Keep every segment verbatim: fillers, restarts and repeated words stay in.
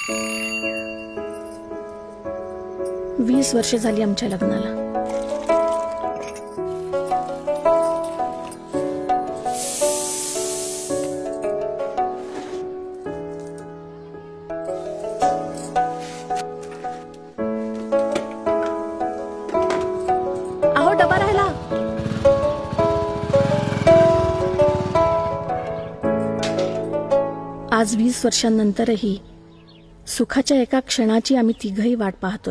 वीस वर्ष झाली आमच्या लग्नाला. अहो डबा राहिला. आज वीस वर्षांनंतरही सुखाच्या एका क्षणाची आम्ही तिघही वाट पाहतोय.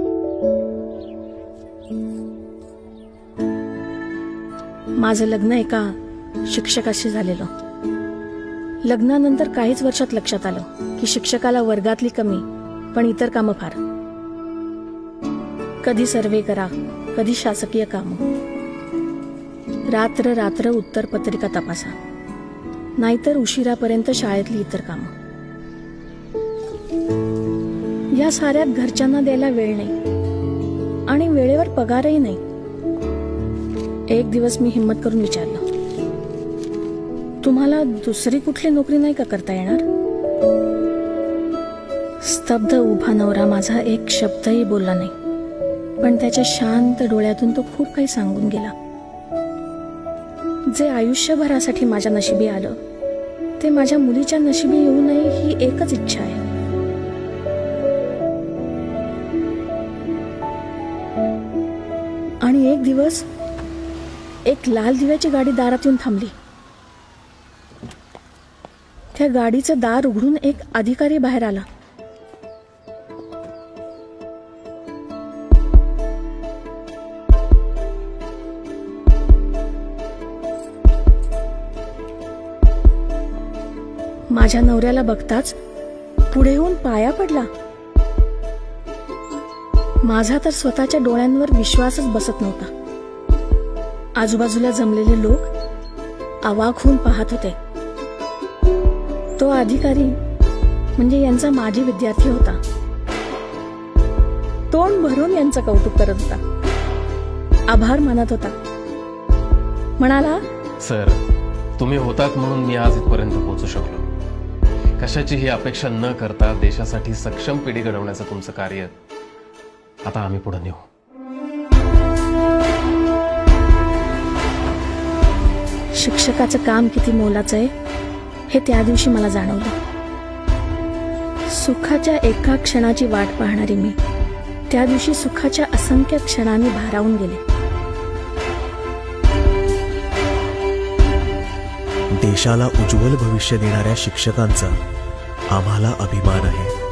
माझं लग्न एका शिक्षकाशी झालेलं. लग्नानंतर काहीच वर्षात लक्षात आलं की शिक्षकाला वर्गातली कमी पण इतर कामं फार. कधी सर्वे करा, कधी शासकीय कामं, रात्र रात्र उत्तरपत्रिका तपासा, नाहीतर उशिरापर्यंत शाळेतली इतर कामं. या साऱ्यात घरच्यांना द्यायला वेळ नाही आणि वेळेवर पगारही नाही. एक दिवस मी हिम्मत करून विचारलं, तुम्हाला दुसरी कुठली नोकरी नाही का करता येणार? स्तब्ध उभा नवरा माझा एक शब्दही बोलला नाही, पण त्याच्या शांत डोळ्यातून तो खूप काही सांगून गेला. जे आयुष्यभरासाठी माझ्या नशिबी आलं ते माझ्या मुलीच्या नशिबी येऊ नये ही एकच इच्छा आहे. आणि एक दिवस एक लाल दिव्याची गाडी दारात येऊन थांबली. त्या गाडीचं दार उघडून एक अधिकारी बाहेर आला. माझ्या नवऱ्याला बघताच पुढे येऊन पाया पडला. माझा तर स्वतःच्या डोळ्यांवर विश्वासच बसत नव्हता. आजूबाजूला जमलेले लोक अवाक होऊन पाहत होते. तो अधिकारी म्हणजे यांचा माजी विद्यार्थी होता. तोंड भरून यांचं कौतुक करत होता, आभार मानत होता. म्हणाला, सर तुम्ही होतात म्हणून मी आज इथपर्यंत पोहोचू शकलो. कशाचीही अपेक्षा न करता देशासाठी सक्षम पिढी घडवण्याचं तुमचं कार्य आता आम्ही पुढे नेऊ. शिक्षकाचं काम किती मोलाचं आहे हे त्या दिवशी मला जाणवलं. सुखाच्या एका क्षणाची वाट पाहणारी मी त्या दिवशी सुखाच्या असंख्य क्षणांनी भारावून गेले. देशाला उज्ज्वल भविष्य देणाऱ्या शिक्षकांचा आम्हाला अभिमान आहे.